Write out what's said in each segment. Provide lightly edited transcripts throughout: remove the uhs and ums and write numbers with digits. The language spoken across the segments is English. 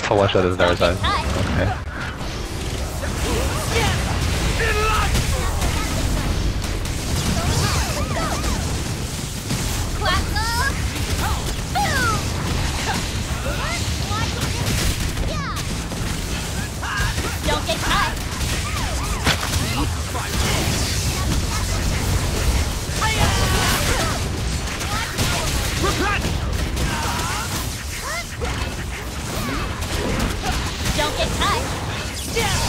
I'll watch out his dark side. Okay. Don't get cut. Don't get cut.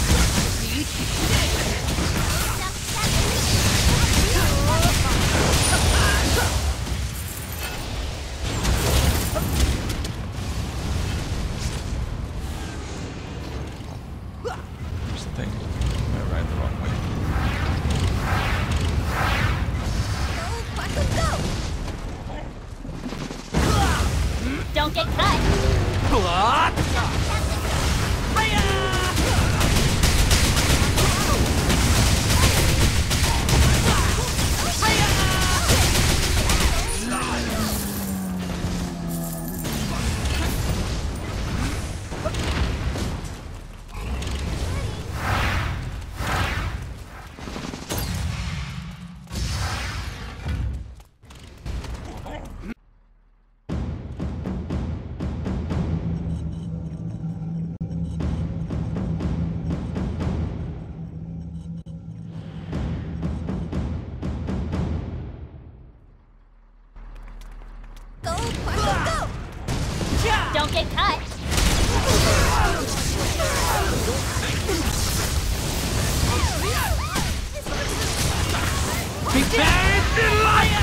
Here's the thing. I ran the wrong way. Don't get cut. Don't get cut. Be buried in light!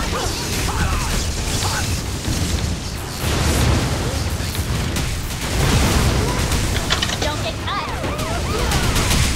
Don't get cut.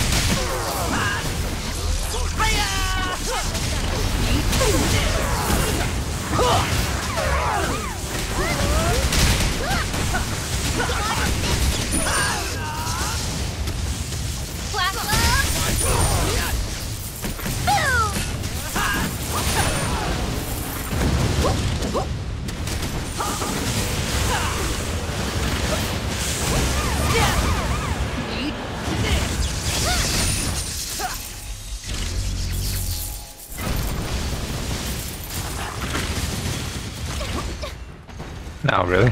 No, really?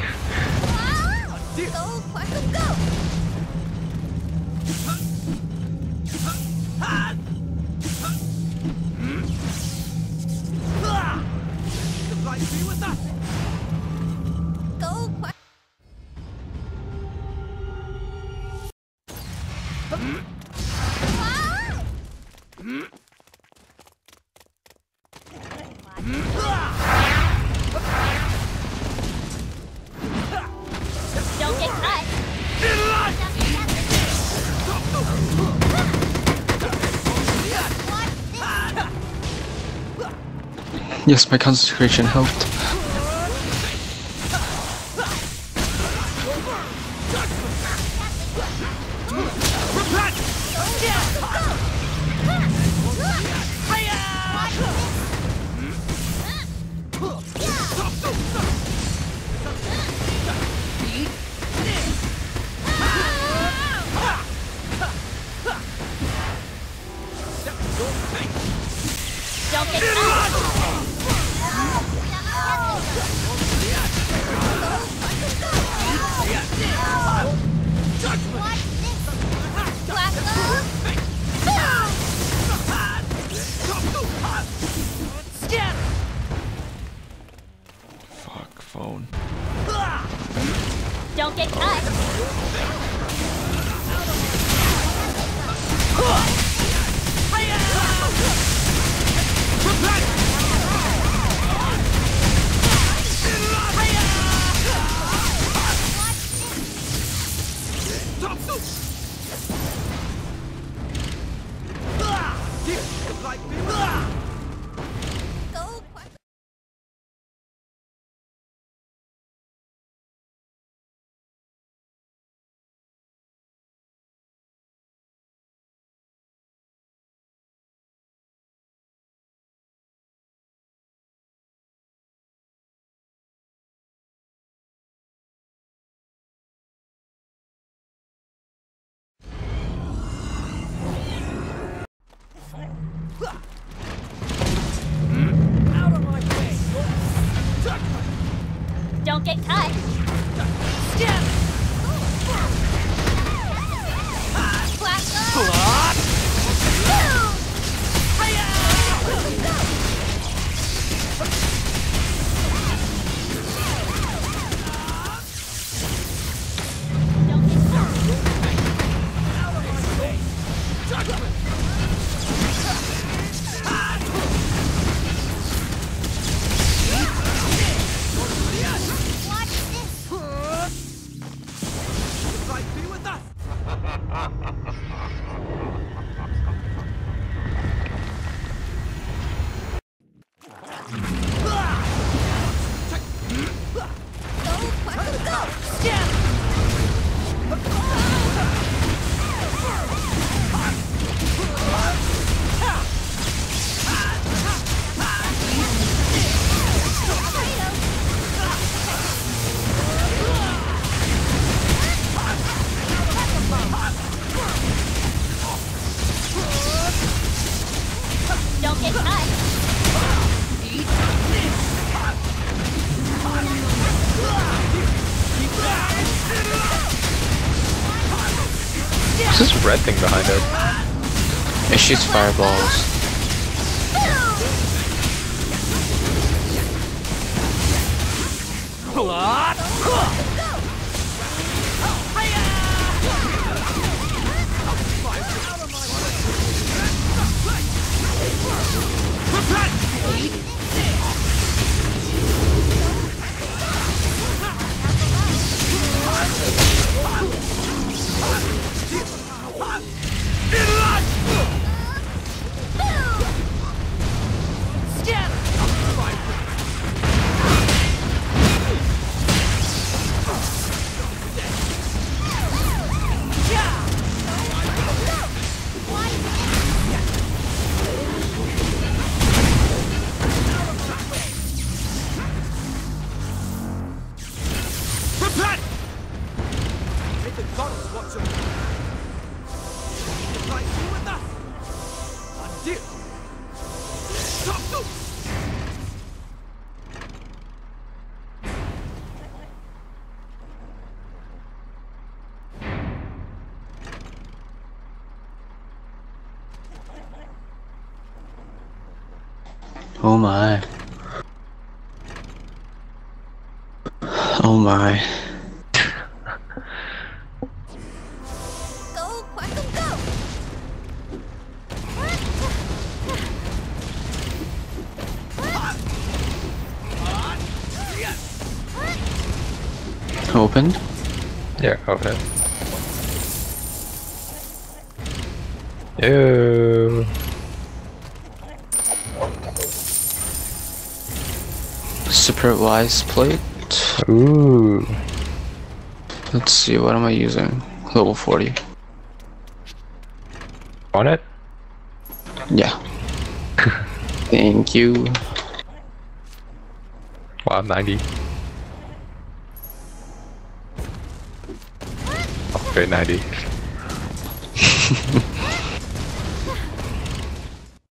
Don't get cut. Yes, my concentration helped. Don't get cut. Fuck, phone. Don't get cut. Like Out of my way! Don't get cut. Skip! Black Block! Don't get cut. Out of my way! Judgment! Watch this. Like be with us! Go. Skip! Don't get cut. What's this red thing behind it? It shoots fireballs. Block! Oh my. Oh my. Go, Quack'em, go. Opened? Yeah, okay. Ew. Super wise plate. Ooh. Let's see, what am I using? Level 40. On it? Yeah. Thank you. Wow, 90. Okay, 90.